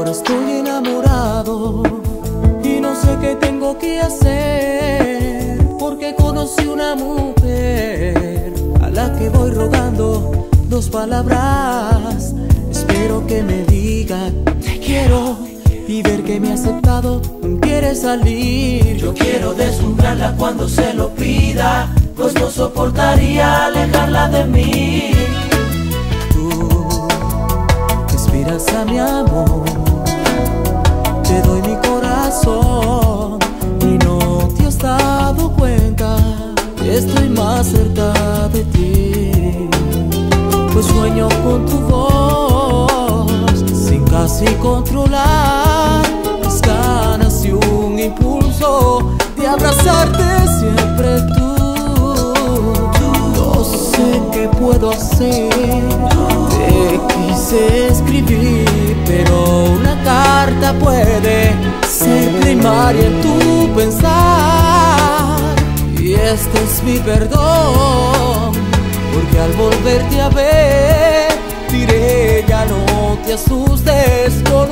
Ahora estoy enamorado y no sé qué tengo que hacer, porque conocí una mujer a la que voy rogando dos palabras. Espero que me diga te quiero y ver que me ha aceptado, quiere salir. Yo quiero deslumbrarla cuando se lo pida, pues no soportaría alejarla de mí. Tú inspiras a mi amor, te doy mi corazón y no te has dado cuenta que estoy más cerca de ti. Pues sueño con tu voz sin casi controlar mis ganas y un impulso de abrazarte siempre tú. No sé qué puedo hacer, te quise escribir, pero una carta puede ser primaria en tu pensar. Y este es mi perdón, porque al volverte a ver diré ya no te asustes.